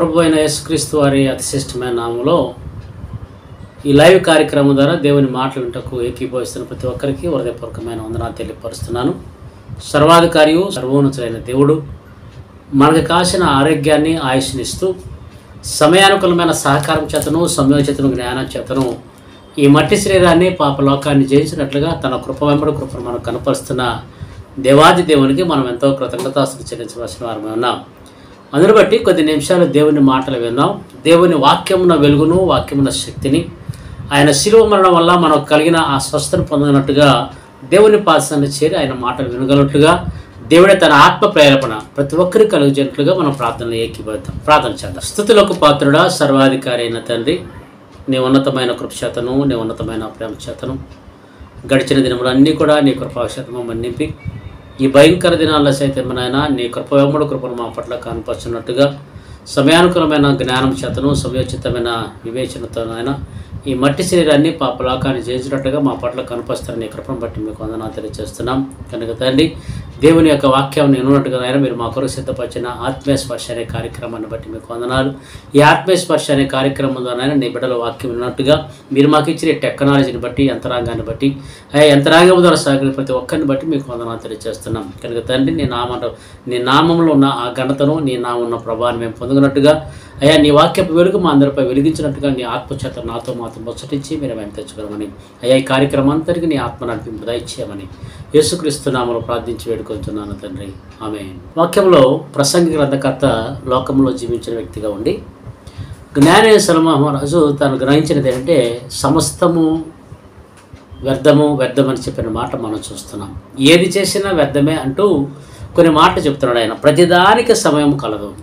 ప్రభు అయిన యేసుక్రీస్తు వారి అతిశ్రేష్టమైన నామములో ఈ లైవ్ కార్యక్రమం ద్వారా దేవుని మాటలు వింటకు ఏకీభవిస్తున్న ప్రతి ఒక్కరికి హృదయపూర్వకమైన వందనాలు తెలియపరుస్తున్నాను. సర్వాధికారియు సర్వోన్నతులైన దేవుడు మనకు కాసిన ఆరోగ్యాన్ని ఆయుష్నిస్తూ సమయానుకూలమైన సహకారం చేతను సమయోచితను జ్ఞానం చేతను ఈ మట్టి శరీరాన్ని పాపలోకాన్ని జయించినట్లుగా తన కృప వెంబడి కృపను మనకు కనపరుస్తున్న దేవాది దేవునికి మనం ఎంతో కృతజ్ఞతాస్తుతులు చెల్లించవలసిన వారమే ఉన్నాం. అందును బట్టి కొద్ది నిమిషాలు దేవుని మాటలు విన్నాం. దేవుని వాక్యమున వెలుగును, వాక్యమున శక్తిని, ఆయన శిలువ మరణం వల్ల మనకు కలిగిన ఆ స్వస్థను పొందినట్టుగా దేవుని పాదాన్ని చేరి ఆయన మాటలు వినగలట్టుగా దేవుడే తన ఆత్మ ప్రేరేపణ ప్రతి ఒక్కరికి కలుగుచేట్లుగా మనం ప్రార్థనలు ఏకీభవిద్దాం. ప్రార్థన చేద్దాం. స్తుతులకు పాత్రుడా, సర్వాధికారి అయిన తండ్రి, నీ ఉన్నతమైన కృపచేతను, నీ ఉన్నతమైన ప్రేమ చేతను గడిచిన దినములన్నీ కూడా నీ కృపాక్షేత్రము మన్నింపి ఈ భయంకర దినాల్లో సైతం నాయన నీ కృప వెంబడి కృపను మా పట్ల కనపరుచున్నట్టుగా సమయానుకూలమైన జ్ఞానం చేతను సమయోచితమైన వివేచనతో నాయన ఈ మట్టి శరీరాన్ని పాపలోకాన్ని జయించినట్టుగా మా పట్ల కనపరుస్తారని నీ కృపను బట్టి మీకు వందనాలు తెలియజేస్తున్నాం. కనుక తండ్రి, దేవుని యొక్క వాక్యాన్ని వినున్నట్టుగా నాయన మీరు మా కొరకు సిద్ధపరిచిన ఆత్మీయ స్పర్శ అనే కార్యక్రమాన్ని బట్టి మీకు వందనాలు. ఈ ఆత్మీయ స్పర్శ అనే కార్యక్రమం ద్వారా నీ బిడ్డల వాక్యం విన్నట్టుగా మీరు మాకు ఇచ్చిన టెక్నాలజీని బట్టి, యంత్రాంగాన్ని బట్టి, యంత్రాంగం ద్వారా సాగిన ప్రతి ఒక్కరిని బట్టి మీకు వందనాలు తెలియజేస్తున్నాం. కనుక తండ్రి, నీ నామంలో ఉన్న ఆ ఘనతను, నీ నామం ఉన్న ప్రభావాన్ని మేము పొందుకున్నట్టుగా అయ్యా నీ వాక్యపు వెలుగు మా అందరిపై వెలిగించినట్టుగా నీ ఆత్మచేత నాతో మాత్రం ముచ్చటించి మీరు మేము తెచ్చుకోమని అయ్యా ఈ కార్యక్రమం అంతటికి నీ ఆత్మ నడిపింపు దయచేయమని యేసుక్రీస్తు నామములో ప్రార్థించి వేడుకొంటున్నాను తండ్రి, ఆమేన్. వాక్యంలో ప్రసంగి గ్రంథకర్త లోకంలో జీవించిన వ్యక్తిగా ఉండి జ్ఞానేశ్వర సొలొమోను తాను గ్రహించినది ఏంటంటే సమస్తము వ్యర్థమని చెప్పిన మాట మనం చూస్తున్నాం. ఏది చేసినా వ్యర్థమే అంటూ కొన్ని మాటలు చెప్తున్నాడు ఆయన. ప్రతిదానికి సమయం కలదు,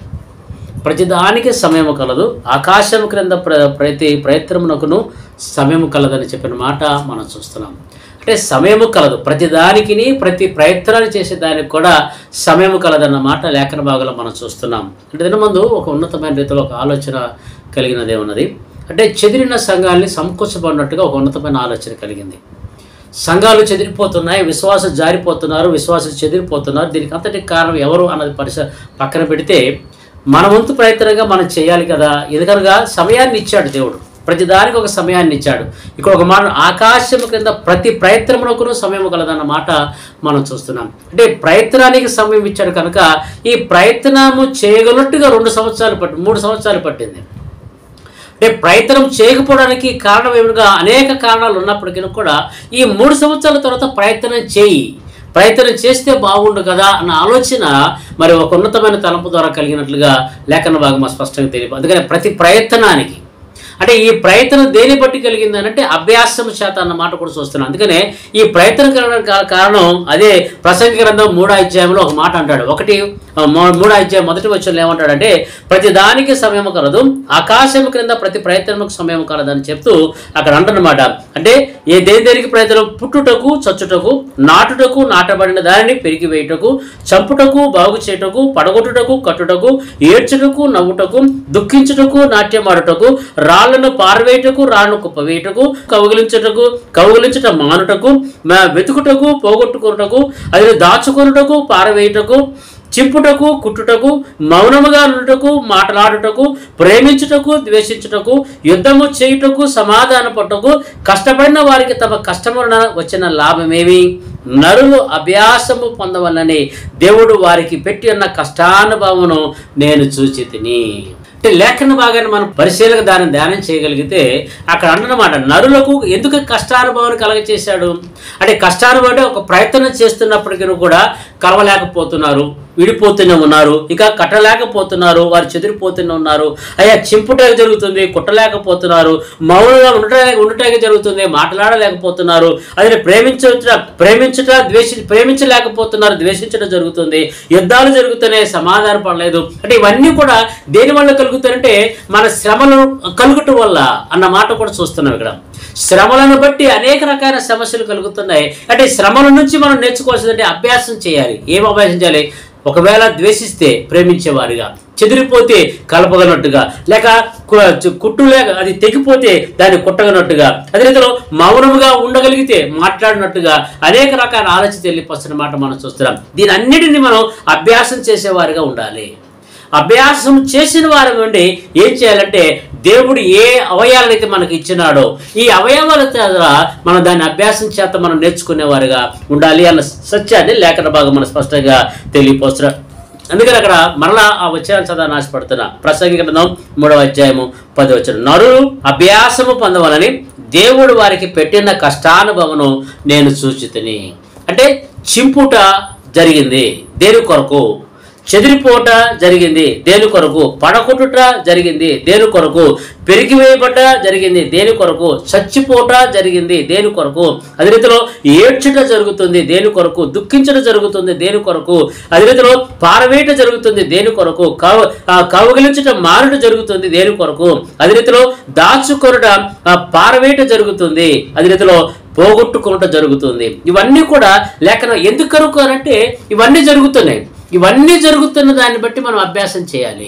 ప్రతిదానికి సమయము కలదు, ఆకాశం క్రింద ప్రతి ప్రయత్నమునకును సమయము కలదని చెప్పిన మాట మనం చూస్తున్నాం. అంటే సమయము కలదు, ప్రతిదానికి ప్రతి ప్రయత్నాలు చేసే దానికి కూడా సమయము కలదన్న మాట లేఖన భాగంలో మనం చూస్తున్నాం. అంటే దీని ముందు ఒక ఉన్నతమైన రీతిలో ఒక ఆలోచన కలిగినదే ఉన్నది. అంటే చెదిరిన సంఘాన్ని సమకూర్చబడినట్టుగా ఒక ఉన్నతమైన ఆలోచన కలిగింది. సంఘాలు చెదిరిపోతున్నాయి, విశ్వాసం జారిపోతున్నారు, విశ్వాసం చెదిరిపోతున్నారు. దీనికి అంతటికి కారణం ఎవరు అన్నది పక్కన పెడితే మన వంతు ప్రయత్నంగా మనం చేయాలి కదా. ఎందుకనగా సమయాన్ని ఇచ్చాడు దేవుడు, ప్రతిదానికి ఒక సమయాన్ని ఇచ్చాడు. ఇక్కడ ఒక మాట, ఆకాశం క్రింద ప్రతి ప్రయత్నమునకును సమయం కలదన్న మాట మనం చూస్తున్నాం. అంటే ప్రయత్నానికి సమయం ఇచ్చాడు కనుక ఈ ప్రయత్నము చేయగలట్టుగా 3 సంవత్సరాలు పట్టింది. అంటే ప్రయత్నం చేయకపోవడానికి కారణం ఏమిటగా అనేక కారణాలు ఉన్నప్పటికీ కూడా ఈ 3 సంవత్సరాల తర్వాత ప్రయత్నం చేస్తే బాగుండు కదా అన్న ఆలోచన మరి ఒక ఉన్నతమైన తలంపు ద్వారా కలిగినట్లుగా లేఖన భాగం స్పష్టంగా తెలియదు. అందుకని ప్రతి ప్రయత్నానికి, అంటే ఈ ప్రయత్నం దేని బట్టి కలిగింది అంటే అభ్యాసం చేత అన్న మాట కూడా చూస్తున్నాం. అందుకనే ఈ ప్రయత్నం కలగడానికి కారణం అదే ప్రసంగి గ్రంథం 3వ అధ్యాయంలో ఒక మాట అంటాడు. 3వ అధ్యాయం 1వ వచనంలో ఏమంటాడంటే ప్రతి దానికి సమయం కలదు, ఆకాశం క్రింద ప్రతి ప్రయత్నముకు సమయం కలదని చెప్తూ అక్కడ అంటున్నమాట. అంటే దేనికి ప్రయత్నం? పుట్టుటకు, చచ్చుటకు, నాటుటకు, నాటబడిన దానిని పెరిగి వేయుటకు, చంపుటకు, బాగు చేయుటకు, పడగొట్టుటకు, కట్టుటకు, ఏడ్చుటకు, నవ్వుటకు, దుఃఖించుటకు, నాట్యమాడుటకు, రాళ్లను పారవేయుటకు, రాళ్లను కుప్పవేయుటకు, కౌగిలించుట మానుటకు, వెతుకుటకు, పోగొట్టుకున్నటకు, అది దాచుకొనుటకు, పారవేయుటకు, చింపుటకు, కుట్టుటకు, మౌనముగా నుండుటకు, మాట్లాడుటకు, ప్రేమించుటకు, ద్వేషించుటకు, యుద్ధము చేయుటకు, సమాధాన పట్టుటకు, కష్టపడిన వారికి తమ కష్టమున వచ్చిన లాభమేమి? నరులు అభ్యాసము పొందవలని దేవుడు వారికి పెట్టి ఉన్న కష్టానుభవమును నేను చూచి తిని. అంటే లేఖన భాగాన్ని మనం పరిశీలన దాన్ని ధ్యానం చేయగలిగితే అక్కడ అంటున్నమాట, నరులకు ఎందుకు కష్టానుభవాన్ని కలగచేశాడు అంటే కష్టానుభవం అంటే ఒక ప్రయత్నం చేస్తున్నప్పటికీ కూడా కలవలేకపోతున్నారు, విడిపోతూనే ఉన్నారు, ఇక కట్టలేకపోతున్నారు, వారు చెదిరిపోతూనే ఉన్నారు. అయ్యా చింపుటకు జరుగుతుంది, కుట్టలేకపోతున్నారు, మౌనంగా ఉండటానికి జరుగుతుంది, మాట్లాడలేకపోతున్నారు. అదే ప్రేమించలేకపోతున్నారు, ద్వేషించడం జరుగుతుంది, యుద్ధాలు జరుగుతున్నాయి, సమాధానం పడలేదు. అంటే ఇవన్నీ కూడా దేని వల్ల కలుగుతాయంటే మన శ్రమలు కలుగుటం వల్ల అన్న మాట కూడా చూస్తున్నాం. ఇక్కడ శ్రమలను బట్టి అనేక రకాల సమస్యలు కలుగుతున్నాయి. అంటే శ్రమల నుంచి మనం నేర్చుకోవాల్సిందంటే అభ్యాసం చేయాలి. ఏం అభ్యాసం చేయాలి? ఒకవేళ ద్వేషిస్తే ప్రేమించేవారిగా, చెదిరిపోతే కలపగనట్టుగా, లేక కుట్టు లేక అది తెగిపోతే దాన్ని కుట్టగనట్టుగా, అదే రీతిలో మౌనముగా ఉండగలిగితే మాట్లాడినట్టుగా అనేక రకాల ఆలోచన తెలియపస్తున్న మాట మనం చూస్తున్నాం. దీని అన్నిటిని మనం అభ్యాసం చేసేవారిగా ఉండాలి. అభ్యాసం చేసిన వారి నుండి ఏం చేయాలంటే దేవుడు ఏ అవయవాలైతే మనకి ఇచ్చినాడో ఈ అవయవాల ద్వారా మనం దాన్ని అభ్యాసం చేత మనం నేర్చుకునేవారుగా ఉండాలి అన్న సత్యాన్ని లేఖన భాగం మనం స్పష్టంగా తెలియపోస్తున్నారు. అందుకని అక్కడ మరలా ఆ వచ్చాను చదవని ఆశపడుతున్నా. ప్రసంగి గ్రంథం 3వ అధ్యాయము 10వ వచనం. నరులు అభ్యాసము పొందవలని దేవుడు వారికి పెట్టిన కష్టానుభవమును నేను సూచితిని. అంటే చింపుట జరిగింది దేని కొరకు, చెదిరిపోట జరిగింది దేని కొరకు, పడకొట్టుట జరిగింది దేని కొరకు, పెరిగివేయబడ్డ జరిగింది దేని కొరకు, చచ్చిపోట జరిగింది దేని కొరకు, అదే రీతిలో ఏడ్చుట జరుగుతుంది దేని కొరకు, దుఃఖించడం జరుగుతుంది దేని కొరకు, అదే రీతిలో పారవేట జరుగుతుంది దేని కొరకు, కవగిలించుట మారుట జరుగుతుంది దేని కొరకు, అదే రీతిలో దాచుకొనుట పారవేట జరుగుతుంది, అదే రీతిలో పోగొట్టుకొనుట జరుగుతుంది. ఇవన్నీ కూడా లేఖనం ఎందుకు కొరకు అంటే ఇవన్నీ జరుగుతున్నాయి. ఇవన్నీ జరుగుతున్న దాన్ని బట్టి మనం అభ్యాసం చేయాలి.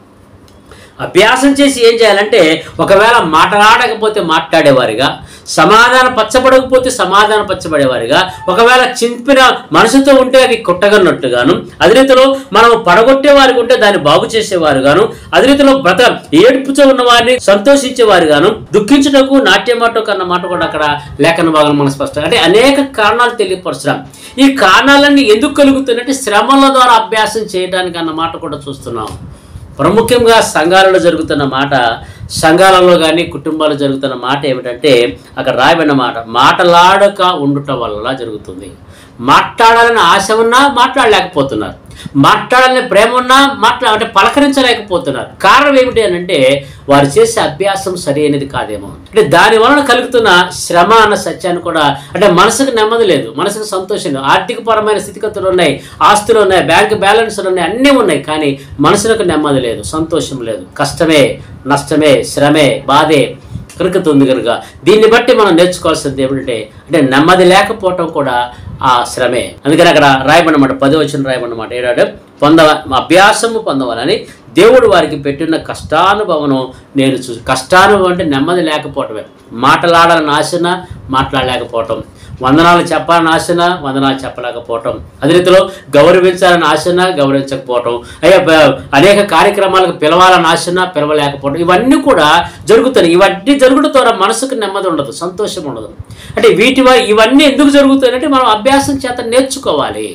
అభ్యాసం చేసి ఏం చేయాలంటే ఒకవేళ మాట్లాడకపోతే మాట్లాడేవారిగా, సమాధాన పచ్చబడకపోతే సమాధాన పచ్చబడేవారిగా, ఒకవేళ చింపిన మనసుతో ఉంటే అది కొట్టగన్నట్టుగాను, అదే రీతిలో మనం పడగొట్టేవారికి ఉంటే దాన్ని బాగు చేసేవారుగాను, అదే రీతిలో ఏడుపుతో ఉన్న వారిని సంతోషించేవారుగాను, దుఃఖించుటకు నాట్యమాటకు అన్న మాట కూడా అక్కడ లేఖన భాగం మనం స్పష్టంగా అంటే అనేక కారణాలు తెలియపరచడం. ఈ కారణాలన్నీ ఎందుకు కలుగుతున్నట్టే శ్రమల ద్వారా అభ్యాసం చేయడానికి అన్న మాట కూడా చూస్తున్నాం. ప్రాముఖ్యంగా సంఘాలలో జరుగుతున్న మాట, సంఘాలలో కానీ కుటుంబాలు జరుగుతున్న మాట ఏమిటంటే అక్కడ రాయబడిన మాట, మాటలాడక ఉండుట వల్ల జరుగుతుంది. మాట్లాడాలని ఆశ ఉన్నా మాట్లాడలేకపోతున్నారు, మాట్లాడాలని ప్రేమ ఉన్నా అంటే పలకరించలేకపోతున్నారు. కారణం ఏమిటి అని అంటే వారు చేసే అభ్యాసం సరైనది కాదేమో. అంటే దాని వలన కలుగుతున్న శ్రమ అన్న సత్యాన్ని కూడా అంటే మనసుకు నెమ్మది లేదు, మనసుకు సంతోషం లేదు, ఆర్థికపరమైన స్థితిగతులు ఉన్నాయి, ఆస్తులు ఉన్నాయి, బ్యాంక్ బ్యాలెన్స్లు ఉన్నాయి, అన్నీ ఉన్నాయి, కానీ మనసులకు నెమ్మది లేదు, సంతోషం లేదు, కష్టమే, నష్టమే, శ్రమే, బాధే కలుగుతుంది. కనుక దీన్ని బట్టి మనం నేర్చుకోవాల్సింది ఏమిటంటే అంటే నెమ్మది లేకపోవటం కూడా ఆ శ్రమే. అందుకని అక్కడ రాయబడినమాట 10వ వచనం రాయబడినమాట ఏడాడు అభ్యాసము పొందవాలని దేవుడు వారికి పెట్టిన కష్టానుభవను నేను కష్టానుభవం అంటే నెమ్మది లేకపోవటమే, మాట్లాడాలని ఆశన మాట్లాడలేకపోవటం, వందనాలు చెప్పాలని ఆశన వందనాలు చెప్పలేకపోవటం, అదే రీతిలో గౌరవించాలని ఆశన గౌరవించకపోవటం, అనేక కార్యక్రమాలకు పిలవాలని ఆశన పిలవలేకపోవడం, ఇవన్నీ కూడా జరుగుతాయి. ఇవన్నీ జరుగుట ద్వారా మనసుకు నెమ్మది ఉండదు, సంతోషం ఉండదు. అంటే ఇవన్నీ ఎందుకు జరుగుతాయంటే మనం అభ్యాసం చేత నేర్చుకోవాలి.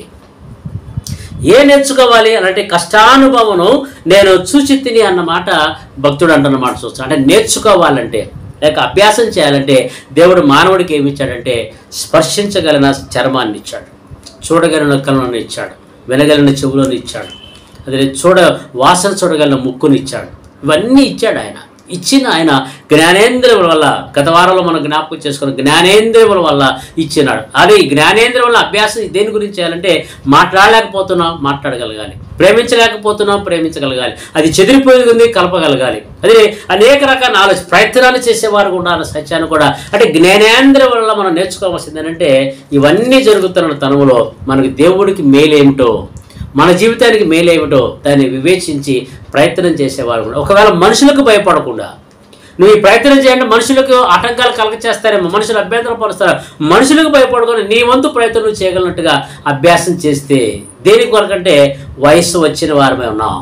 నేర్చుకోవాలి అంటే కష్టానుభవమును నేను సూచితిని అన్నమాట భక్తుడు అంటున్నమాట చూస్తాను. అంటే నేర్చుకోవాలంటే లేక అభ్యాసం చేయాలంటే దేవుడు మానవుడికి ఏమి ఇచ్చాడంటే స్పర్శించగలిగిన చర్మాన్ని ఇచ్చాడు, చూడగలిగిన కళ్ళను ఇచ్చాడు, వినగలిగిన చెవులను ఇచ్చాడు, అదే వాసన చూడగలిగిన ముక్కుని ఇచ్చాడు. ఇవన్నీ ఇచ్చాడు ఆయన. ఇచ్చిన ఆయన జ్ఞానేంద్రియముల వల్ల గత వారంలో మనం జ్ఞాపకం చేసుకున్న జ్ఞానేంద్రియముల వల్ల ఇచ్చినాడు. అదే ఈ జ్ఞానేంద్రియం వల్ల అభ్యాసం దేని గురించి చేయాలంటే మాట్లాడలేకపోతున్నాం మాట్లాడగలగాలి, ప్రేమించలేకపోతున్నాం ప్రేమించగలగాలి, అది చెదిరిపోయింది కలపగలగాలి, అదే అనేక రకాల ఆలోచన ప్రయత్నాలు చేసేవారు కూడా అన్న సత్యాన్ని కూడా అంటే జ్ఞానేంద్రియం వల్ల మనం నేర్చుకోవాల్సింది ఏంటంటే ఇవన్నీ జరుగుతున్న తనములో మనకి దేవుడికి మేలేమిటో, మన జీవితానికి మేలేమిటో దాన్ని వివేచించి ప్రయత్నం చేసేవారు కూడా. ఒకవేళ మనుషులకు భయపడకుండా నువ్వు ఈ ప్రయత్నం చేయండి, మనుషులకు ఆటంకాలు కలగ చేస్తారేమో, మనుషులు అభ్యంతరం పరుస్తారు, మనుషులకు భయపడకుండా నీ వంతు ప్రయత్నం చేయగలిగినట్టుగా అభ్యాసం చేస్తే దేని కొరకంటే వయసు వచ్చిన వారమే ఉన్నాం.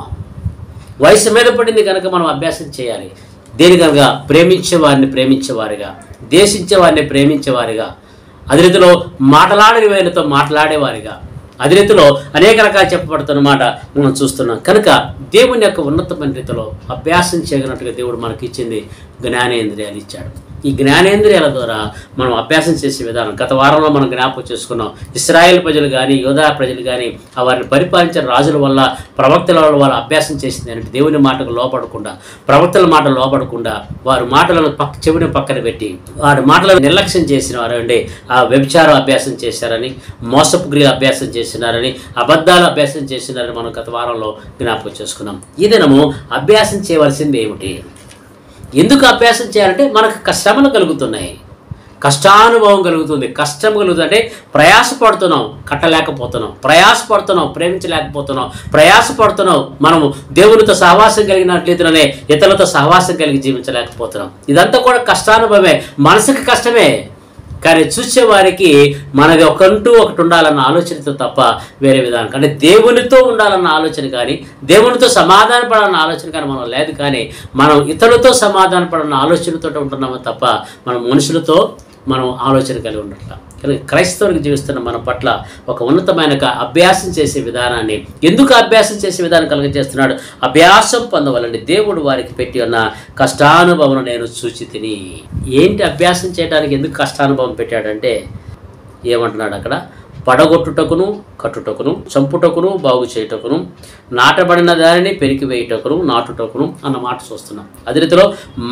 వయసు మీద పడింది కనుక మనం అభ్యాసం చేయాలి. దేని కనుక ప్రేమించేవారిని ప్రేమించేవారిగా, దేశించేవారిని ప్రేమించేవారిగా, అదే రీతిలో మాట్లాడని వారితో మాట్లాడేవారిగా, అదే రీతిలో అనేక రకాలు చెప్పబడుతున్నమాట మనం చూస్తున్నాం. కనుక దేవుని యొక్క ఉన్నతమైన రీతిలో అభ్యాసం చేయగలిగినట్టుగా దేవుడు మనకి ఇచ్చింది జ్ఞానేంద్రియాలు ఇచ్చాడు. ఈ జ్ఞానేంద్రియాల ద్వారా మనం అభ్యాసం చేసే విధానం గత వారంలో మనం జ్ఞాపకం చేసుకున్నాం. ఇశ్రాయేల్ ప్రజలు కానీ యోధా ప్రజలు కానీ వారిని పరిపాలించిన రాజుల వల్ల ప్రవక్తల వల్ల అభ్యాసం చేసింది అంటే దేవుని మాటకు లోపడకుండా, ప్రవక్తల మాటలు లోపడకుండా వారి మాటలను చెవిని పక్కన పెట్టి వారి మాటలను నిర్లక్ష్యం చేసిన వారు అండి ఆ వ్యభిచారం అభ్యాసం చేశారని, మోసపు క్రియలు అభ్యాసం చేసినారని, అబద్ధాలు అభ్యాసం చేసినారని మనం గత వారంలో జ్ఞాపకం చేసుకున్నాం. ఈ దినము అభ్యాసం చేయవలసింది ఏమిటి, ఎందుకు అభ్యాసం చేయాలంటే మనకు శ్రమలు కలుగుతున్నాయి, కష్టానుభవం కలుగుతుంది, కష్టం కలుగుతుంది. అంటే ప్రయాసపడుతున్నాం కట్టలేకపోతున్నాం, ప్రయాసపడుతున్నాం ప్రేమించలేకపోతున్నాం, ప్రయాసపడుతున్నాం మనము దేవునితో సహవాసం కలిగినట్లయితేనే ఇతరులతో సహవాసం కలిగి జీవించలేకపోతున్నాం. ఇదంతా కూడా కష్టానుభవమే, మనసుకి కష్టమే. కానీ చూసేవారికి మనది ఒకటి ఉండాలన్న ఆలోచనతో తప్ప వేరే విధానం, అంటే దేవునితో ఉండాలన్న ఆలోచన కానీ, దేవునితో సమాధాన పడాలన్న ఆలోచన కానీ మనం లేదు. కానీ మనం ఇతరులతో సమాధాన పడాలన్న ఆలోచనతో ఉంటున్నాము తప్ప మనం మనుషులతో మనం ఆలోచన కలిగి ఉండట్ల. కానీ క్రైస్తవులకు జీవిస్తున్న మన పట్ల ఒక ఉన్నతమైన అభ్యాసం చేసే విధానాన్ని, ఎందుకు అభ్యాసం చేసే విధానం కలిగజేస్తున్నాడు? అభ్యాసం పొందవాలండి. దేవుడు వారికి పెట్టి ఉన్న కష్టానుభవం నేను చూచి తిని. ఏంటి అభ్యాసం చేయడానికి ఎందుకు కష్టానుభవం పెట్టాడంటే ఏమంటున్నాడు అక్కడ? పడగొట్టుటకును, కట్టుటకును, చంపుటకును, బాగు చేయుటకును, నాటబడిన దానిని పెరికివేయుటకును, నాటుటకును అన్న మాట చూస్తున్నాం. అదే రీతిలో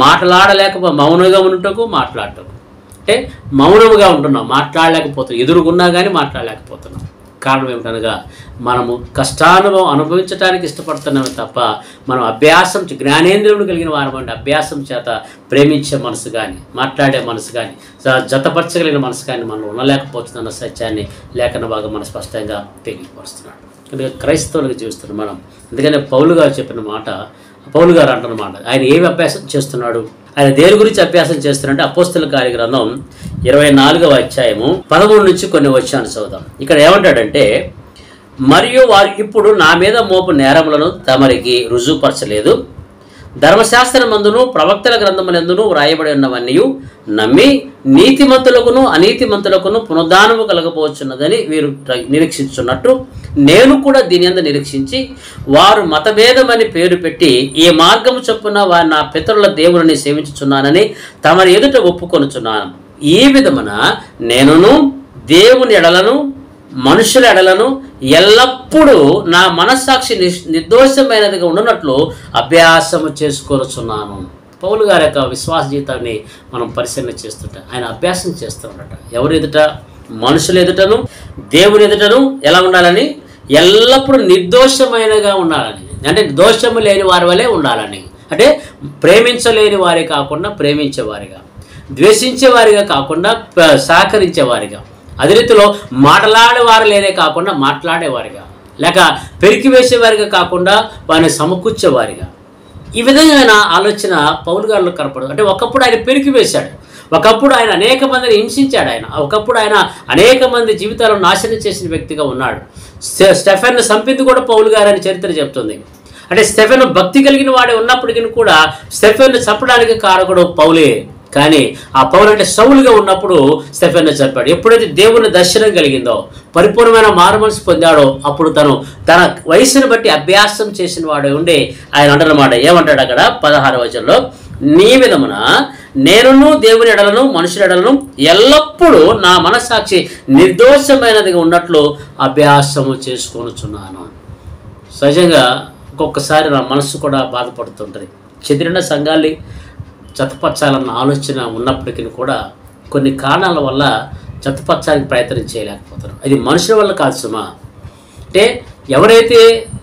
మౌనంగా ఉండుటకు, మాట్లాడటకు. అంటే మౌనముగా ఉంటున్నాం, మాట్లాడలేకపోతున్నాం, ఎదురుగున్నా కానీ మాట్లాడలేకపోతున్నాం. కారణం ఏమిటనగా మనము కష్టానుభవం అనుభవించడానికి ఇష్టపడుతున్నామే తప్ప మనం అభ్యాసం జ్ఞానేంద్రియుడు కలిగిన వారమంటే అభ్యాసం చేత ప్రేమించే మనసు కానీ, మాట్లాడే మనసు కానీ, జతపరచగలిగిన మనసు కానీ మనం ఉండలేకపోతున్న సత్యాన్ని లేఖన భాగం మనం స్పష్టంగా తెలియపరుస్తున్నాడు. కనుక క్రైస్తవులకు జీవిస్తున్నాం మనం. అందుకనే పౌలు గారు చెప్పిన మాట, పౌలు గారు అంటున్నమాట, ఆయన ఏమి అభ్యాసం చేస్తున్నాడు, ఆయన దేని గురించి అభ్యాసం చేస్తున్నాడంటే అపోస్తల కార్యగ్రంథం 24వ అధ్యాయము 13 నుంచి కొన్ని వచనాలు చదువుదాం. ఇక్కడ ఏమంటాడంటే, మరియు వారు ఇప్పుడు నా మీద మోపు నేరములను తమరికి రుజువుపరచలేదు, ధర్మశాస్త్రమందును ప్రవక్తల గ్రంథములందును వ్రాయబడి ఉన్నవన్నీ నమ్మి నీతిమంతులకును అనీతిమంతులకును పునరుద్ధానము కలగపోవచ్చున్నదని వీరు నిరీక్షించున్నట్టు నేను కూడా దీని యందు నిరీక్షించి వారు మతభేదమని పేరు పెట్టి ఈ మార్గము చొప్పున వారి నా పితరుల దేవుని సేవించుచున్నానని తమరి ఎదుట ఒప్పుకొనుచున్నాను. ఈ విధమున నేనును దేవుని ఎడలను మనుషుల ఎడలను ఎల్లప్పుడూ నా మనస్సాక్షి నిర్దోషమైనదిగా ఉండనట్లు అభ్యాసము చేసుకొనుచున్నాను. పౌలు గారి యొక్క విశ్వాస జీవితాన్ని మనం పరిశీలన చేస్తుంటాం. ఆయన అభ్యాసం చేస్తూ ఉండట. ఎవరి ఎదుట? మనుషుల ఎదుటను దేవుని ఎదుటను ఎలా ఉండాలని? ఎల్లప్పుడూ నిర్దోషమైనగా ఉండాలని, అంటే దోషము లేని వారి వలె ఉండాలని. అంటే ప్రేమించలేని వారి కాకుండా ప్రేమించేవారిగా, ద్వేషించేవారిగా కాకుండా సహకరించేవారిగా, అదే రీతిలో మాట్లాడేవారు లేనే కాకుండా మాట్లాడేవారిగా, లేక పెరికి వేసేవారిగా కాకుండా వారిని సమకూర్చేవారిగా. ఈ విధమైన ఆలోచన పౌలు గారిలో కనపడదు. అంటే ఒకప్పుడు ఆయన పెరికి వేశాడు, ఒకప్పుడు ఆయన అనేక మందిని హింసించాడు, ఒకప్పుడు ఆయన అనేక మంది జీవితాలను నాశనం చేసిన వ్యక్తిగా ఉన్నాడు. స్టెఫెన్ను చంపింది కూడా పౌలు గారు అని చరిత్ర చెప్తుంది. అంటే స్టెఫెన్ భక్తి కలిగిన వాడే ఉన్నప్పటికీ కూడా స్టెఫెన్ను చంపడానికి కారకుడు పౌలే. కానీ ఆ పౌలు అంటే సౌలుగా ఉన్నప్పుడు స్టెఫెన్ను చంపాడు. ఎప్పుడైతే దేవుని దర్శనం కలిగిందో, పరిపూర్ణమైన మారుమనసు పొందాడో, అప్పుడు తన వయసును బట్టి అభ్యాసం చేసిన వాడు ఉండి ఆయన అంటారన్నమాట. ఏమంటాడు అక్కడ 16వ వచనంలో, నీ విధమున నేనును దేవుని ఎడలను మనుషుల ఎడలను ఎల్లప్పుడూ నా మనస్సాక్షి నిర్దోషమైనదిగా ఉన్నట్లు అభ్యాసము చేసుకొనుచున్నాను. సహజంగా ఒక్కొక్కసారి నా మనస్సు కూడా బాధపడుతుంటుంది. చెదిరిన సంఘాన్ని జతపరచాలన్న ఆలోచన ఉన్నప్పటికీ కూడా కొన్ని కారణాల వల్ల జతపరచానికి ప్రయత్నం చేయలేకపోతారు. అది మనుషుల వల్ల కాదు సుమా. అంటే ఎవరైతే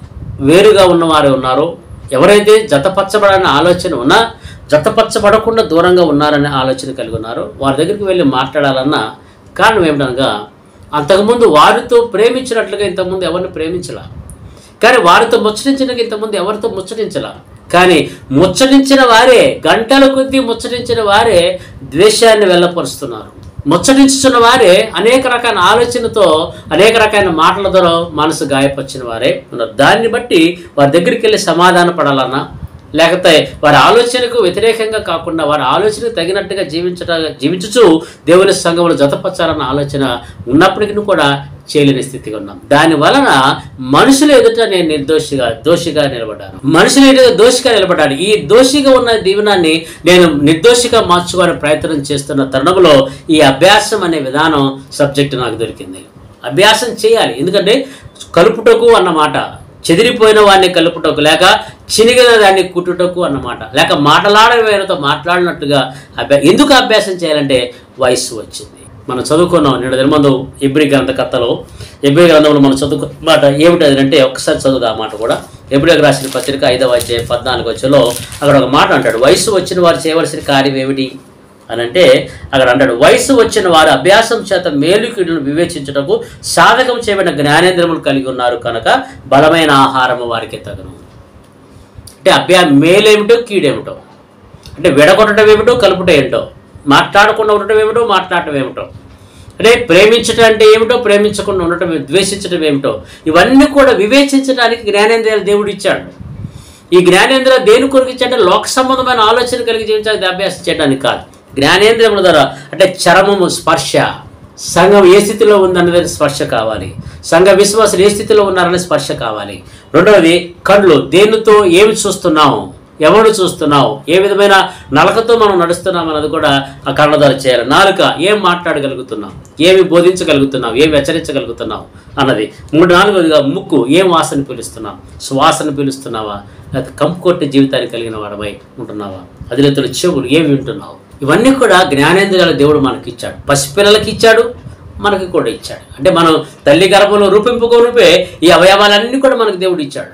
వేరుగా ఉన్నవారు ఉన్నారో, ఎవరైతే జతపరచబడాలనే ఆలోచన ఉన్నా జతపరచబడకుండా దూరంగా ఉన్నారనే ఆలోచన కలిగి ఉన్నారో వారి దగ్గరికి వెళ్ళి మాట్లాడాలన్న కారణం ఏమిటనగా, అంతకుముందు వారితో ప్రేమించినట్లుగా ఇంతకుముందు ఎవరిని ప్రేమించలా, కానీ వారితో ముచ్చటించినగా ఇంతకుముందు ఎవరితో ముచ్చటించలా. కానీ ముచ్చటించిన వారే, గంటల కొద్దీ ముచ్చటించిన వారే ద్వేషాన్ని వెళ్ళపరుస్తున్నారు. ముచ్చటించుతున్న వారే అనేక రకాల ఆలోచనతో, అనేక రకాల మాటలతో మనసు గాయపరిచిన వారే ఉన్నారు. దాన్ని బట్టి వారి దగ్గరికి వెళ్ళి సమాధాన పడాలన్నా, లేకపోతే వారి ఆలోచనకు వ్యతిరేకంగా కాకుండా వారి ఆలోచనకు తగినట్టుగా జీవించుచు దేవుని సంఘంలో జతపరచాలన్న ఆలోచన ఉన్నప్పటికీ కూడా చేయలేని స్థితిగా ఉన్నాం. దాని వలన మనుషుల ఎదుట నేను దోషిగా నిలబడ్డాను. మనుషుల ఎదుట దోషిగా నిలబడ్డాను. ఈ దోషిగా ఉన్న దీవెనాన్ని నేను నిర్దోషిగా మార్చుకోవాలని ప్రయత్నం చేస్తున్న తరుణంలో ఈ అభ్యాసం అనే విధానం సబ్జెక్టు నాకు దొరికింది. అభ్యాసం చేయాలి. ఎందుకంటే కలుపుటకు అన్నమాట, చెదిరిపోయిన వాడిని కలుపుటకు, లేక చినిగిన దాన్ని కుట్టుటకు అన్నమాట, లేక మాట్లాడేవారితో మాట్లాడినట్టుగా ఎందుకు అభ్యాసం చేయాలంటే వయస్సు వచ్చింది. మనం చదువుకున్నాం నిన్న దినమందు ఎబ్రీ గ్రంథకర్తలో, ఎబ్రీ గ్రంథంలో మనం చదువుకున్న మాట ఏమిటి అంటే, ఒక్కసారి చదువుగా ఆ మాట కూడా. ఎబ్రీకి రాసిన పత్రిక 5వ అధ్యాయం 14వ వచనంలో అక్కడ ఒక మాట అంటాడు, వయసు వచ్చిన వారు చేయవలసిన కార్యం ఏమిటి అని అంటే అక్కడ అంటాడు, వయసు వచ్చిన వారు అభ్యాసం చేత మేలు కీడును వివేచించుటకు సాధకం చేయబడిన జ్ఞానేంద్రములు కలిగి ఉన్నారు కనుక బలమైన ఆహారము వారికి తగను. అంటే మేలేమిటో కీడేమిటో, అంటే విడగొట్టడం ఏమిటో కలుపుట ఏంటో మాట్లాడకుండా ఉండటం ఏమిటో, మాట్లాడటం ఏమిటో, అంటే ప్రేమించటం అంటే ఏమిటో, ప్రేమించకుండా ఉండటం, ద్వేషించడం ఏమిటో, ఇవన్నీ కూడా వివేచించడానికి జ్ఞానేంద్రియాలు దేవుడు ఇచ్చాడు. ఈ జ్ఞానేంద్రియాలు దేని కొరకు ఇచ్చాడంటే లోక సంబంధమైన ఆలోచన కలిగి జీవించాలి, అభ్యాసం చేయడానికి కాదు. జ్ఞానేంద్రియముల ద్వారా అంటే చరమము, స్పర్శ, సంఘం ఏ స్థితిలో ఉందన్నది స్పర్శ కావాలి, సంఘ విశ్వాసులు ఏ స్థితిలో ఉన్నారనే స్పర్శ కావాలి. రెండవది కళ్ళు, దేనితో ఏమి చూస్తున్నావు, ఎవరు చూస్తున్నావు, ఏ విధమైన నలకతో మనం నడుస్తున్నాం అన్నది కూడా ఆ కళ్ళ ద్వారా చేయాలి. నాలుక, ఏం మాట్లాడగలుగుతున్నావు, ఏమి బోధించగలుగుతున్నావు, ఏమి హెచ్చరించగలుగుతున్నావు అన్నది. నాలుగోదిగా ముక్కు, ఏం వాసన పీలుస్తున్నావు, సువాసన పీలుస్తున్నావా, లేకపోతే కంపు కొట్టే జీవితాన్ని కలిగిన వాడమై ఉంటున్నావా, అదిలేతలు చెవులు, ఏమి వింటున్నావు. ఇవన్నీ కూడా జ్ఞానేంద్రియాలు దేవుడు మనకి ఇచ్చాడు. పసిపిల్లలకి ఇచ్చాడు, మనకి కూడా ఇచ్చాడు. అంటే మనం తల్లి గర్భంలో రూపింపుకోనిపే ఈ అవయవాలన్నీ కూడా మనకు దేవుడు ఇచ్చాడు.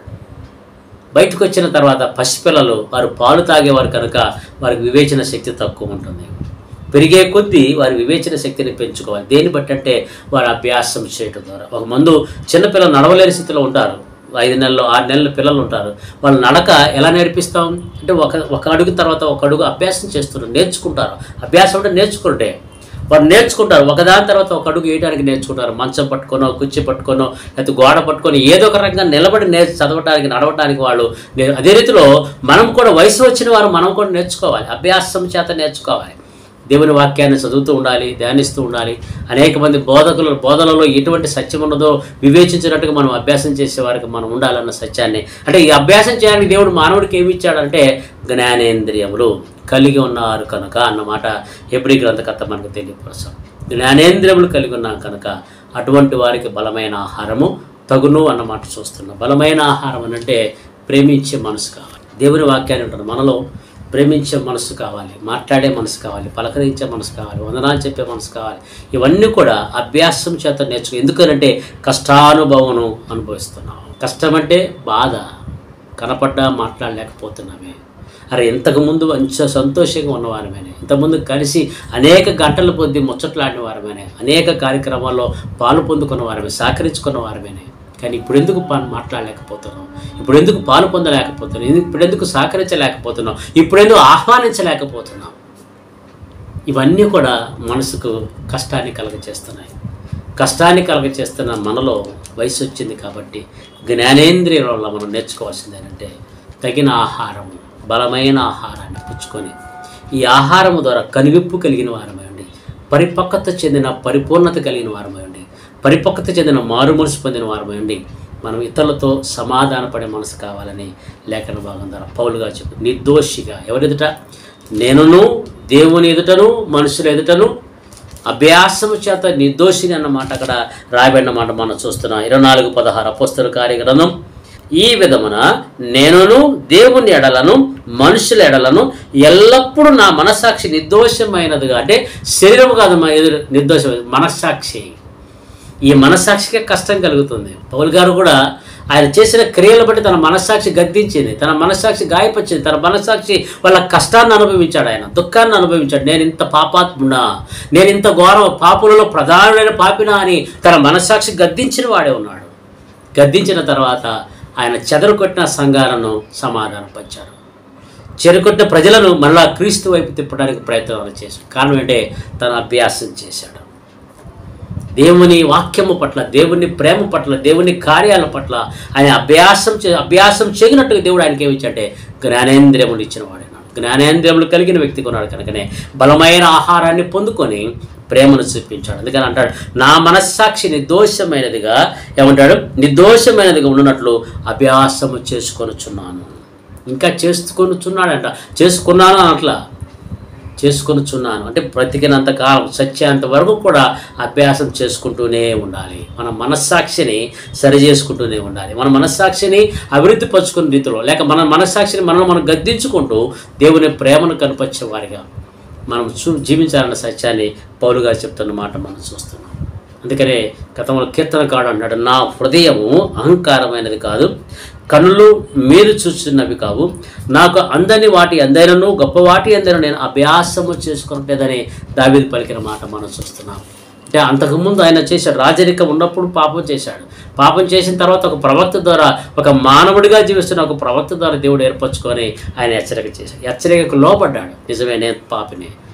బయటకు వచ్చిన తర్వాత పసిపిల్లలు వారు పాలు తాగేవారు కనుక వారికి వివేచన శక్తి తక్కువ ఉంటుంది. పెరిగే కొద్దీ వారి వివేచన శక్తిని పెంచుకోవాలి. దేన్ని బట్టి అంటే వారు అభ్యాసం చేయడం ద్వారా. ఒక ముందు చిన్నపిల్లలు నడవలేని స్థితిలో ఉంటారు, 5 నెలలు 6 నెలల పిల్లలు ఉంటారు. వాళ్ళు నడక ఎలా నేర్పిస్తాం అంటే ఒక అడుగు తర్వాత ఒక అడుగు అభ్యాసం చేస్తున్నారు, నేర్చుకుంటారు. అభ్యాసం అంటే నేర్చుకుంటే వారు నేర్చుకుంటారు, ఒకదాని తర్వాత ఒక అడుగు వేయడానికి నేర్చుకుంటారు. మంచం పట్టుకొనో, కుర్చీ పట్టుకొనో, లేకపోతే గోడ పట్టుకొని ఏదో ఒక రకంగా నిలబడి చదవడానికి, నడవడానికి వాళ్ళు. అదే రీతిలో మనం కూడా వయసు వచ్చిన వారు మనం కూడా నేర్చుకోవాలి, అభ్యాసం చేత నేర్చుకోవాలి. దేవుని వాక్యాన్ని చదువుతూ ఉండాలి, ధ్యానిస్తూ ఉండాలి. అనేక మంది బోధనలో ఎటువంటి సత్యం ఉన్నదో వివేచించినట్టుగా మనం అభ్యాసం చేసేవారికి మనం ఉండాలన్న సత్యాన్ని. అంటే ఈ అభ్యాసం చేయడానికి దేవుడు మానవుడికి ఏమి ఇచ్చాడంటే జ్ఞానేంద్రియములు కలిగి ఉన్నారు కనుక అన్నమాట హెబ్రీ గ్రంథకర్త మనకు తెలియపరుస్తాం. జ్ఞానేంద్రియములు కలిగి ఉన్నాం కనుక అటువంటి వారికి బలమైన ఆహారము తగును అన్నమాట చూస్తున్నాం. బలమైన ఆహారం అని అంటే ప్రేమించే మనసు కావాలి. దేవుని వాక్యాన్ని ఉంటుంది, మనలో ప్రేమించే మనసు కావాలి, మాట్లాడే మనసు కావాలి, పలకరించే మనసు కావాలి, వందనాలు చెప్పే మనసు కావాలి. ఇవన్నీ కూడా అభ్యాసం చేత నేర్చుకో. ఎందుకనంటే కష్టానుభవం అనుభవిస్తున్నాం. కష్టం అంటే బాధ, కనపడ్డా మాట్లాడలేకపోతున్నామే. అరే ఇంతకుముందు మంచి సంతోషంగా ఉన్నవారమేనే, ఇంతకుముందు కలిసి అనేక గంటల కొద్దీ ముచ్చట్లాడిన వారమేనే, అనేక కార్యక్రమాల్లో పాలు పొందుకున్న వారమే, సహకరించుకున్న వారమేనే. కానీ ఇప్పుడు ఎందుకు మాట్లాడలేకపోతున్నాం, ఇప్పుడు ఎందుకు పాలు పొందలేకపోతున్నాం, ఇప్పుడు ఎందుకు సహకరించలేకపోతున్నాం, ఇప్పుడు ఎందుకు ఆహ్వానించలేకపోతున్నాం. ఇవన్నీ కూడా మనసుకు కష్టాన్ని కలగచేస్తున్నాయి. కష్టాన్ని కలగచేస్తున్న మనలో వయసు వచ్చింది కాబట్టి జ్ఞానేంద్రియాల వల్ల మనం నేర్చుకోవాల్సింది ఏంటంటే తగిన ఆహారము, బలమైన ఆహారాన్ని పుచ్చుకొని ఈ ఆహారము ద్వారా కనువిప్పు కలిగిన వారమై ఉండి, పరిపక్వత చెందిన పరిపూర్ణత కలిగిన వారమై ఉండి, పరిపక్వత చెందిన మారు మనసు పొందిన వారమై ఉండి మనం ఇతరులతో సమాధానపడే మనసు కావాలని లేఖన భాగం ద్వారా పౌలుగా చెప్పు. నిర్దోషిగా ఎవరెదుట, నేనును దేవుని ఎదుటను మనుషుల ఎదుటను అభ్యాసము చేత నిర్దోషిని అన్నమాట అక్కడ రాయబడిన మాట మనం చూస్తున్నాం. 24:16 అపోస్తలుల కార్యగ్రంథం. ఈ విధమున నేనును దేవుని ఎడలను మనుషుల ఎడలను ఎల్లప్పుడూ నా మనస్సాక్షి నిర్దోషమైనదిగా, అంటే శరీరం కాదు నిర్దోషం, మనస్సాక్షి. ఈ మనస్సాక్షికే కష్టం కలుగుతుంది. పౌలు గారు కూడా ఆయన చేసిన క్రియలు బట్టి తన మనస్సాక్షి గద్దించింది, తన మనస్సాక్షి గాయపరిచింది, తన మనస్సాక్షి వాళ్ళ కష్టాన్ని అనుభవించాడు, ఆయన దుఃఖాన్ని అనుభవించాడు. నేను ఇంత పాపాత్మునా, నేను ఇంత ఘోర పాపులలో ప్రధానమైన పాపినా అని తన మనస్సాక్షి గద్దించిన వాడే ఉన్నాడు. గద్దించిన తర్వాత ఆయన చెదరగొట్టిన సంఘాలను సమాధానపరిచాడు, చెరగొట్టిన ప్రజలను మళ్ళా క్రీస్తు వైపు తిప్పడానికి ప్రయత్నాలు చేశాడు. కారణం ఏంటంటే తన అభ్యాసం చేశాడు. దేవుని వాక్యము పట్ల, దేవుని ప్రేమ పట్ల, దేవుని కార్యాల పట్ల ఆయన అభ్యాసం చేయనట్టుగా దేవుడు ఆయనకి ఏమి ఇచ్చాడంటే జ్ఞానేంద్రియములు ఇచ్చిన వాడైనాడు. జ్ఞానేంద్రియములు కలిగిన వ్యక్తి కొన్నాడు కనుకనే బలమైన ఆహారాన్ని పొందుకొని ప్రేమను చూపించాడు. అందుకని అంటాడు, నా మనస్సాక్షి నిర్దోషమైనదిగా ఏమంటాడు, నిర్దోషమైనదిగా ఉన్నట్లు అభ్యాసము చేసుకొనుచున్నాను. ఇంకా చేసుకొనుచున్నాడంట, చేసుకున్నాను అట్లా చేసుకొనుచున్నాను అంటే బ్రతికినంత కాలం సత్యాంత వరకు కూడా అభ్యాసం చేసుకుంటూనే ఉండాలి. మన మనస్సాక్షిని సరి చేసుకుంటూనే ఉండాలి. మన మనస్సాక్షిని అభివృద్ధి పరుచుకునే రీతిలో, లేక మన మనస్సాక్షిని మనం గద్దించుకుంటూ దేవుని ప్రేమను కనపరిచే వారిగా మనం జీవించాలన్న సత్యాన్ని పౌలు గారు చెప్తున్న మాట మనం చూస్తున్నాం. అందుకనే గతంలో కీర్తనకారుడు అన్నాడు, నా హృదయము అహంకారమైనది కాదు, కన్నులు మీరు చూస్తున్నవి కావు, నాకు అందని వాటి అందరినూ గొప్ప వాటి అందరూ నేను అభ్యాసము చేసుకున్నట్లేదని దావీదు పలికిన మాట మనం చూస్తున్నాం. అంటే అంతకుముందు ఆయన చేశాడు, రాజరికం ఉన్నప్పుడు పాపం చేశాడు. పాపం చేసిన తర్వాత ఒక ప్రవక్త ద్వారా, ఒక మానవుడిగా జీవిస్తున్న ఒక ప్రవక్త ద్వారా దేవుడు ఏర్పరచుకొని ఆయన హెచ్చరిక చేశాడు. హెచ్చరికకు లోపడ్డాడు, నిజమే నేను పాపిని,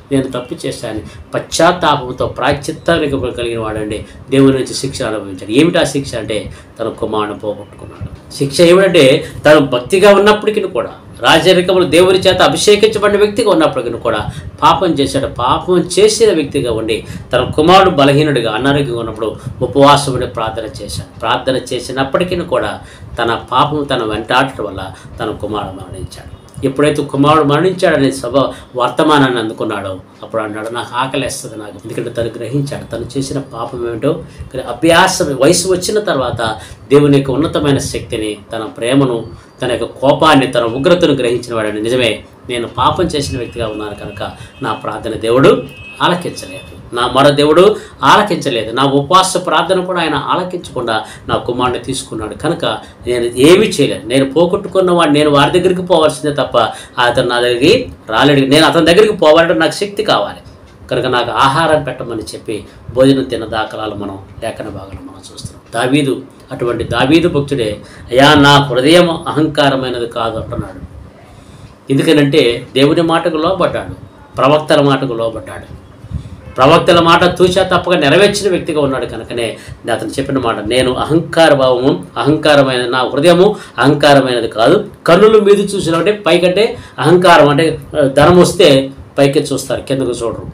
నేను తప్పు చేశాను, పశ్చాత్తాపంతో ప్రాయశ్చిత్తానికి కలిగిన వాడండి దేవుని నుంచి శిక్ష అనుభవించాడు. ఏమిటి ఆ శిక్ష అంటే తన కుమారుని పోగొట్టుకున్నాడు. శిక్ష ఏమిటంటే తను భక్తిగా ఉన్నప్పటికీ కూడా, రాజరికములు దేవుని చేత అభిషేకించబడిన వ్యక్తిగా ఉన్నప్పటికీ కూడా పాపం చేశాడు. పాపం చేసిన వ్యక్తిగా ఉండి తన కుమారుడు బలహీనుడిగా అనారోగ్యంగా ఉన్నప్పుడు ఉపవాసం ఉండి ప్రార్థన చేశాడు. ప్రార్థన చేసినప్పటికీ కూడా తన పాపం తన వెంటాడటం వల్ల తన కుమారుడు మరణించాడు. ఎప్పుడైతే కుమారుడు మరణించాడనే వర్తమానాన్ని అందుకున్నాడో అప్పుడు అన్నాడు, నాకు ఆకలేస్తుంది నాకు. ఎందుకంటే తను గ్రహించాడు తను చేసిన పాపం ఏమిటో. అభ్యాసం వయసు వచ్చిన తర్వాత దేవుని యొక్క ఉన్నతమైన శక్తిని, తన ప్రేమను, తన యొక్క కోపాన్ని, తన ఉగ్రతను గ్రహించిన వాడని, నిజమే నేను పాపం చేసిన వ్యక్తిగా ఉన్నాను కనుక నా ప్రార్థన దేవుడు ఆలకించలేదు, నా మొర దేవుడు ఆలకించలేదు, నా ఉపవాస ప్రార్థన కూడా ఆయన ఆలకించకుండా నా కుమారుని తీసుకున్నాడు కనుక నేను ఏమీ చేయలేను. నేను పోగొట్టుకున్న వాడు, నేను వారి దగ్గరికి పోవాల్సిందే తప్ప అతను నా దగ్గరికి రాలేడు. నేను అతని దగ్గరికి పోవాలంటే నాకు శక్తి కావాలి కనుక నాకు ఆహారం పెట్టమని చెప్పి భోజనం తిన్న దాఖలాలు మనం లేఖన భాగంలో మనం చూస్తున్నాం. దావీదు, అటువంటి దావీదు భక్తుడే అయ్యా నా హృదయం అహంకారమైనది కాదు అంటున్నాడు. ఎందుకనంటే దేవుని మాటకు లోబడ్డాడు, ప్రవక్తల మాటకు లోబడ్డాడు. ప్రవక్తల మాట తూచా తప్పక నెరవేర్చిన వ్యక్తిగా ఉన్నాడు కనుకనే అతను చెప్పిన మాట, నేను అహంకార భావము అహంకారమైన, నా హృదయము అహంకారమైనది కాదు. కన్నులు మీద చూసినట్టే పైకంటే అహంకారం అంటే ధనం వస్తే పైకి చూస్తారు, కిందకు చూడరు,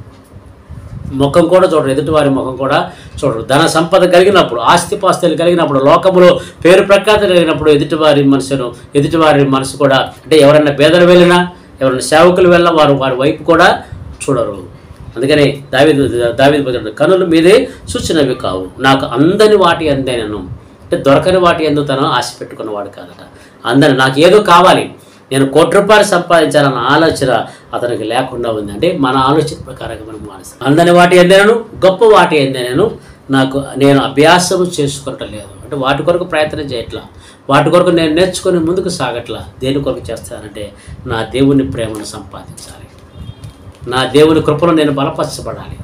ముఖం కూడా చూడరు, ఎదుటివారి ముఖం కూడా చూడరు. ధన సంపద కలిగినప్పుడు, ఆస్తిపాస్తులు కలిగినప్పుడు, లోకములో పేరు ప్రఖ్యాతి కలిగినప్పుడు ఎదుటివారి మనసు కూడా, అంటే ఎవరైనా పేదలు వెళ్ళినా, ఎవరైనా సేవకులు వెళ్ళినా వారి వైపు కూడా చూడరు. అందుకని దావీదు కనులు మీదే సూచనవి కావు, నాకు అందని వాటి అందే నేను, అంటే దొరకని వాటి ఎందుకు తను ఆశ పెట్టుకున్నవాడు కాదట. అందని నాకు ఏదో కావాలి, నేను ₹1,00,00,000 సంపాదించాలన్న ఆలోచన అతనికి లేకుండా ఉంది. అంటే మన ఆలోచన ప్రకారంగా మనం మానేస్తాం. అందని వాటి ఎందేనను, గొప్ప వాటి ఎందేనను నేను అభ్యాసం చేసుకోవటం లేదు. అంటే వాటి కొరకు ప్రయత్నం చేయట్లా, వాటి కొరకు నేను నేర్చుకొని ముందుకు సాగట్లా. దేని కొరకు చేస్తానంటే నా దేవుని ప్రేమను సంపాదించాలి, నా దేవుని కృపలో నేను బలపరచబడాలి,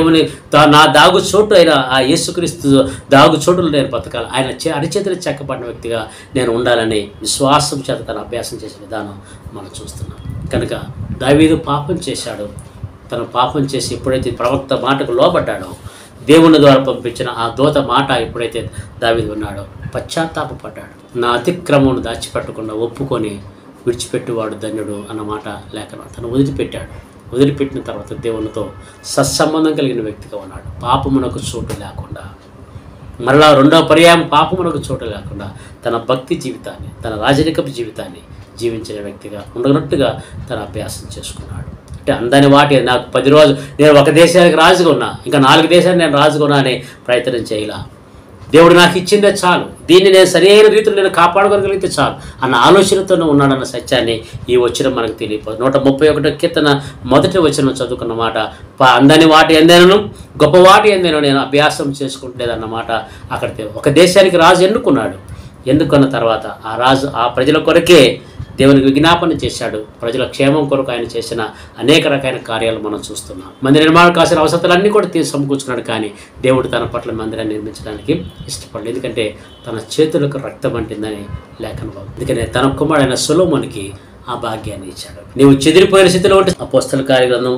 నా దాగు చోటు అయిన ఆ యేసుక్రీస్తు దాగు చోటులు నేను బతకాలి, ఆయన అరిచేతులు చెక్కబడిన వ్యక్తిగా నేను ఉండాలని విశ్వాసం చేత తన అభ్యాసం చేసే విధానం మనం చూస్తున్నాం. కనుక దావీదు పాపం చేశాడు. తను పాపం చేసి ఎప్పుడైతే ప్రవక్త మాటకు లోబడ్డాడో, దేవుని ద్వారా పంపించిన ఆ దూత మాట ఎప్పుడైతే దావీదు ఉన్నాడో పశ్చాత్తాపడ్డాడు. నా అతిక్రమమును దాచిపెట్టకుండా ఒప్పుకొని విడిచిపెట్టువాడు ధన్యుడు అన్నమాట లేఖనం. తను వదిలిపెట్టిన తర్వాత దేవునితో సత్సంబంధం కలిగిన వ్యక్తిగా ఉన్నాడు. పాపమునకు చోటు లేకుండా, మరలా రెండవ పర్యాయం పాపమునకు చోటు లేకుండా తన భక్తి జీవితాన్ని, తన రాజరికపు జీవితాన్ని జీవించిన వ్యక్తిగా ఉండనట్టుగా తన అభ్యాసం చేసుకున్నాడు. అంటే అందని వాటి నాకు 10 రోజులు నేను ఒక దేశానికి రాజుగా ఉన్నా, ఇంకా 4 దేశాలు నేను రాజుగా ఉన్నా అనే ప్రయత్నం చేయలా. దేవుడు నాకు ఇచ్చిందే చాలు, దీన్ని నేను సరైన రీతిలో నేను కాపాడుకోగలిగితే చాలు అన్న ఆలోచనతోనే ఉన్నాడన్న సత్యాన్ని ఈ వచనం మనకు తెలియదు. 131 కీర్తన 1వ వచనం చదువుకున్న మాట, అందని వాటి ఎందేనను, గొప్ప వాటి ఎందేనో నేను అభ్యాసం చేసుకుంటలేదన్నమాట. అక్కడ ఒక దేశానికి రాజు ఎన్నుకున్న తర్వాత ఆ రాజు ఆ ప్రజల కొరకే దేవునికి విజ్ఞాపన చేశాడు. ప్రజల క్షేమం కొరకు ఆయన చేసిన అనేక రకాల కార్యాలు మనం చూస్తున్నాం. మందిర నిర్మాణం కాసిన అవసరాలన్నీ కూడా సమకూర్చున్నాడు, కానీ దేవుడు తన పట్ల మందిరాన్ని నిర్మించడానికి ఇష్టపడలేదు. ఎందుకంటే తన చేతులకు రక్తం అంటిందని లేఖనం. ఎందుకంటే తన కుమారుడైన సొలొమోనుకి ఆ భాగ్యాన్ని ఇచ్చాడు. నీవు చెదిరిపోయిన స్థితిలో ఉంటే అపోస్తల కార్యగ్రంథం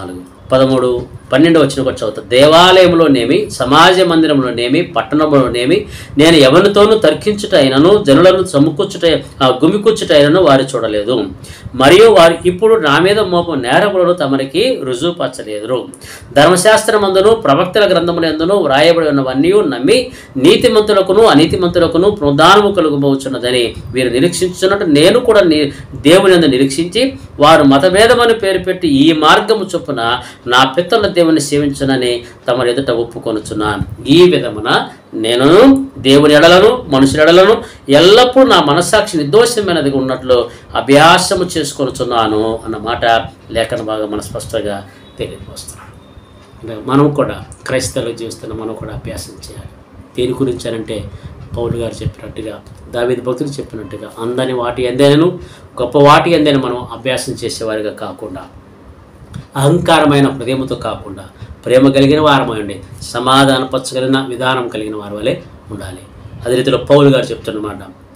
24:13-12 వచ్చిన కూడా చదువుతా. దేవాలయంలోనేమి, సమాజ మందిరంలోనేమి, పట్టణంలోనేమి నేను ఎవరితోనూ తర్కించుటైనను, జనులను గుమికూర్చుటైనను వారు చూడలేదు. మరియు వారు ఇప్పుడు నా మీద మోపు నేరములను తమరికి రుజువుపరచలేదు. ధర్మశాస్త్రమందును ప్రవక్తల గ్రంథములందును వ్రాయబడి ఉన్నవన్నీ నమ్మి నీతిమంతులకును అనీతిమంతులకును పునరుద్ధానము కలుగబోచున్నదని వీరు నిరీక్షించున్నట్టు నేను కూడా దేవుని యందు నిరీక్షించి వారు మతభేదమని పేరు పెట్టి ఈ మార్గము చొప్పున నా పితరుల దేవుని సేవించునని తమ ఎదుట ఒప్పుకొనుచున్నాను. ఈ విధమున నేను దేవుని ఎడలను మనుషుల ఎడలను ఎల్లప్పుడూ నా మనస్సాక్షి నిర్దోషమైనదిగా ఉన్నట్లు అభ్యాసము చేసుకొనుచున్నాను అన్నమాట లేఖన భాగం మన స్పష్టంగా తెలియపరుస్తున్నాను. మనం కూడా క్రైస్తవులు జీవిస్తున్న మనం కూడా అభ్యాసం చేయాలి. దేని గురించి అంటే పౌలు గారు చెప్పినట్టుగా, దావీదు భక్తులు చెప్పినట్టుగా అందని వాటి ఎందేనను, గొప్ప వాటి ఎందేను మనం అభ్యాసం చేసేవారిగా కాకుండా, అహంకారమైన హృదయంతో కాకుండా ప్రేమ కలిగిన వారమై ఉండి సమాధానపరచగలిగిన విధానం కలిగిన వారి వలె ఉండాలి. అదే రీతిలో పౌలు గారు చెప్తున్నమాట,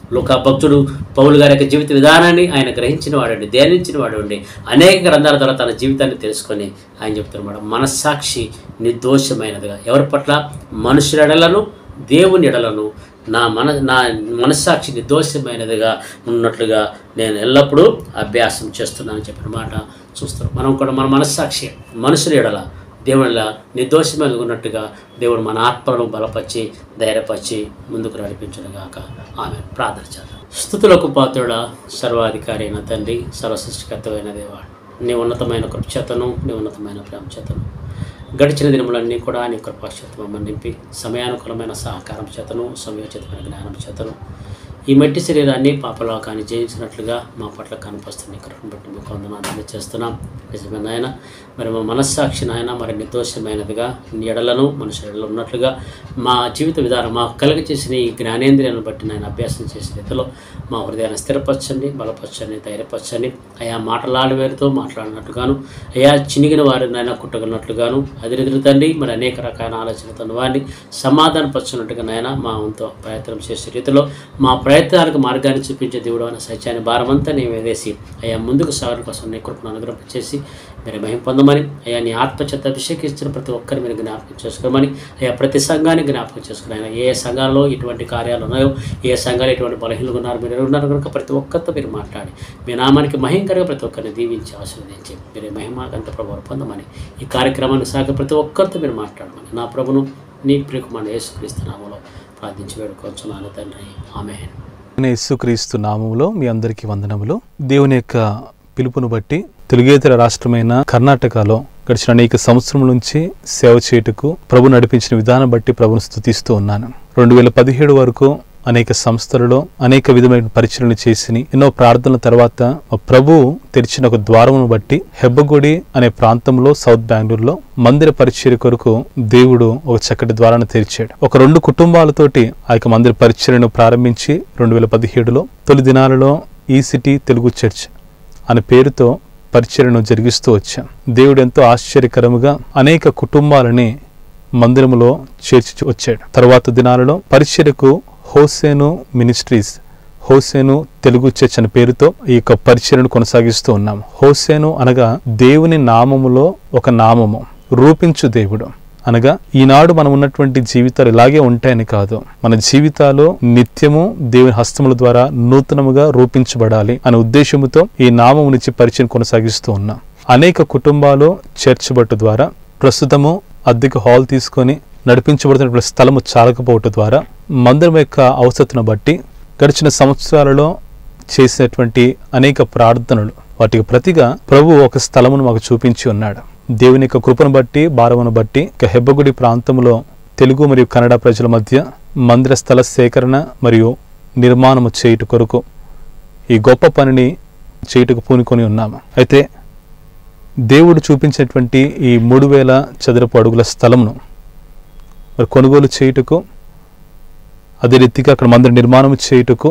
లూకా భక్తుడు పౌలు గారి యొక్క జీవిత విధానాన్ని ఆయన గ్రహించిన వాడండి, ధ్యానించిన వాడు అండి. అనేక గ్రంథాల ద్వారా తన జీవితాన్ని తెలుసుకొని ఆయన చెప్తున్నాడు, మనస్సాక్షి నిర్దోషమైనదిగా. ఎవరి పట్ల? మనుషుల ఎడలను దేవుని ఎడలను నా మనస్సాక్షి నిర్దోషమైనదిగా ఉన్నట్లుగా నేను ఎల్లప్పుడూ అభ్యాసం చేస్తున్నానని చెప్పిన మాట చూస్తాం. మనం కూడా మన మనస్సాక్షి మనుషుల ఎడల దేవుళ్ళ నిర్దోషమైన ఉన్నట్టుగా దేవుడు మన ఆత్మను బలపరిచి ధైర్యపరిచి ముందుకు నడిపించునుగాక. ఆమె ప్రార్థన చేద్దాం. స్తుతులకు పాత్రుడా, సర్వాధికారి అయిన తండ్రి, సర్వసృష్టికర్తమైన దేవా, నీ ఉన్నతమైన కృపచేతను, నీ ఉన్నతమైన ప్రేమ చేతను గడిచిన దినములన్నీ కూడా నీ కృపాక్షేత్రం నింపి సమయానుకూలమైన సహకారం చేతను, సమయోచితమైన జ్ఞానం చేతను ఈ మట్టి శరీరాన్ని పాపలోకాన్ని జయించినట్లుగా మా పట్ల కనిపిస్తుంది. కృపను బట్టి మీకు వందనాలు చేస్తున్నాం. నిజమే నాయన, మరి మా మనస్సాక్షి నాయన మరి నిర్దోషమైనదిగా నీ ఎడలను మనుషుల ఎడలు ఉన్నట్లుగా మా జీవిత విధానం మాకు కలిగి చేసిన ఈ జ్ఞానేంద్రియాలను బట్టి నాయన అభ్యాసం చేసిన రీతిలో మా హృదయాన్ని స్థిరపరచండి, బలపరచండి, ధైర్యపరచండి. అయా మాటలాడి వారితో మాట్లాడినట్టుగాను, అయా చినిగిన వారిని నాయన కుట్టగలిగినట్లుగాను, అదిరిదిరి తండ్రి మరి అనేక రకాల ఆలోచనతో వారిని సమాధానపరచున్నట్టుగా నాయన మా వంతు ప్రయత్నం చేసే రీతిలో మా ప్రయత్నాలకు మార్గాన్ని చూపించే దేవుడు అనే సత్యాన్ని భారమంతా నేను వేసి అయ్యా ముందుకు సాగడం కోసం నీ కృపను అనుగ్రహం చేసి మీరు మహిమ పొందమని, అయ్యా నీ ఆత్మచేత అభిషేకించిన ప్రతి ఒక్కరిని మీరు జ్ఞాపకం చేసుకోమని, అయ్యా ప్రతి సంఘాన్ని జ్ఞాపకం చేసుకుని, ఆయన ఏ సంఘాల్లో ఇటువంటి కార్యాలు ఉన్నాయో, ఏ సంఘాలు ఎటువంటి బలహీనలు ఉన్నారు మీరు ఉన్నారు కనుక ప్రతి ఒక్కరితో మీరు మాట్లాడి మీ నామానికి మహింకరంగా ప్రతి ఒక్కరిని దీవించి ఆశీర్వదించి మీరే మహిమ గంట ప్రభువు పొందమని, ఈ కార్యక్రమాన్ని సాగే ప్రతి ఒక్కరితో మీరు మాట్లాడమని నా ప్రభును నీ ప్రియకుమారుడు యేసుక్రీస్తు నామములో ప్రార్థించి వేడుకొంచున్నాను తండ్రి. ఆమేన్. యేసుక్రీస్తు నామములో మీ అందరికీ వందనములు. దేవుని యొక్క పిలుపును బట్టి తెలుగేతర రాష్ట్రమైన కర్ణాటకలో గడిచిన అనేక సంవత్సరం నుంచి సేవ చేయుటకు ప్రభు నడిపించిన విధానం బట్టి ప్రభును స్తుతిస్తూ ఉన్నాను. 2017 వరకు అనేక సంస్థలలో అనేక విధమైన పరిచయలు చేసి ఎన్నో ప్రార్థనల తర్వాత ప్రభు తెరిచిన ఒక ద్వారమును బట్టి హెబ్బగుడి అనే ప్రాంతంలో సౌత్ బెంగళూరులో మందిర పరిచర్య కొరకు దేవుడు ఒక చక్కటి ద్వారాన్ని తెరిచాడు. ఒక 2 కుటుంబాలతోటి ఆ యొక్క మందిర పరిచర్యను ప్రారంభించి 2017లో తొలి దినాలలో ఈ సిటీ తెలుగు చర్చ్ అనే పేరుతో పరిచర్యను జరిగిస్తూ వచ్చాం. దేవుడు ఎంతో ఆశ్చర్యకరముగా అనేక కుటుంబాలని మందిరములో చేర్చి వచ్చాడు. తర్వాత దినాలలో పరిచర్యకు Hosanna ministries, Hosanna Telugu church అనే పేరుతో ఈ యొక్క పరిచర్యను కొనసాగిస్తూ ఉన్నాము. హోసేను అనగా దేవుని నామములో ఒక నామము, రూపించు దేవుడు అనగా ఈనాడు మనం ఉన్నటువంటి జీవితాలు ఇలాగే ఉంటాయని కాదు, మన జీవితాలు నిత్యము దేవుని హస్తముల ద్వారా నూతనముగా రూపించబడాలి అనే ఉద్దేశముతో ఈ నామము నుంచి పరిచయం కొనసాగిస్తూ ఉన్నాం. అనేక కుటుంబాలు చర్చ్ బట్టు ద్వారా ప్రస్తుతము అద్దెకు హాల్ తీసుకొని నడిపించబడుతున్న స్థలము చాలకపోవటం ద్వారా మందిరం యొక్క అవసరతను బట్టి గడిచిన సంవత్సరాలలో చేసినటువంటి అనేక ప్రార్థనలు వాటికి ప్రతిగా ప్రభు ఒక స్థలమును మాకు చూపించి ఉన్నాడు. దేవుని యొక్క కృపను బట్టి భారమును బట్టి హెబ్బగుడి ప్రాంతంలో తెలుగు మరియు కన్నడ ప్రజల మధ్య మందిర స్థల సేకరణ మరియు నిర్మాణము చేయుట కొరకు ఈ గొప్ప పనిని చేయుటకు పూనుకొని ఉన్నాము. అయితే దేవుడు చూపించినటువంటి ఈ 3000 చదరపు అడుగుల స్థలమును మరి కొనుగోలు చేయుటకు, అదే రీతిగా అక్కడ మందిర నిర్మాణం చేయుటకు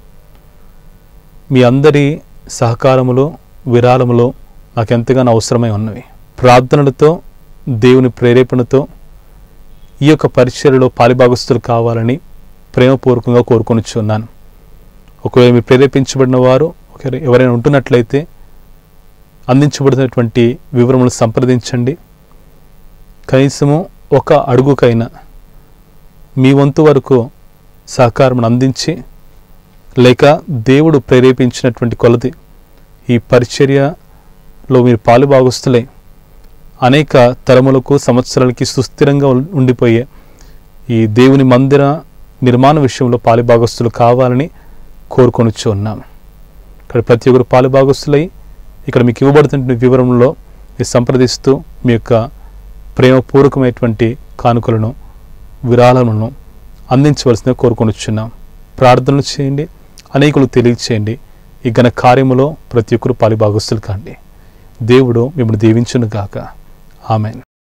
మీ అందరి సహకారములు విరాళములు నాకు ఎంతగానో అవసరమై ఉన్నవి. ప్రార్థనలతో దేవుని ప్రేరేపణతో ఈ యొక్క పరిచర్యలో పాలిభాగస్తులు కావాలని ప్రేమపూర్వకంగా కోరుకొనిచున్నాను. ఒకవేళ మీరు ప్రేరేపించబడిన వారు ఎవరైనా ఉంటున్నట్లయితే అందించబడినటువంటి వివరములు సంప్రదించండి. కనీసము ఒక అడుగుకైనా మీ వంతు వరకు సహకారం అందించి, లేక దేవుడు ప్రేరేపించినటువంటి కొలది ఈ పరిచర్యలో మీరు పాలుభాగస్తులై అనేక తరములకు సంవత్సరాలకి సుస్థిరంగా ఉండిపోయే ఈ దేవుని మందిర నిర్మాణ విషయంలో పాలుభాగస్తులు కావాలని కోరుకొనిచ్చు ఉన్నాము. ఇక్కడ ప్రతి ఒక్కరు పాలుభాగస్తులై ఇక్కడ మీకు ఇవ్వబడుతున్న వివరంలో మీరు సంప్రదిస్తూ మీ యొక్క ప్రేమపూర్వకమైనటువంటి కానుకలను విరాళములను అందించవలసిందిగా కోరుకొనిచున్నాం. ప్రార్థనలు చేయండి, అనేకులు తెలియచేయండి. ఈ ఘన కార్యములో ప్రతి ఒక్కరు పాలుభాగస్తులు కాండి. దేవుడు మిమ్మల్ని దీవించును గాక. ఆమెన్.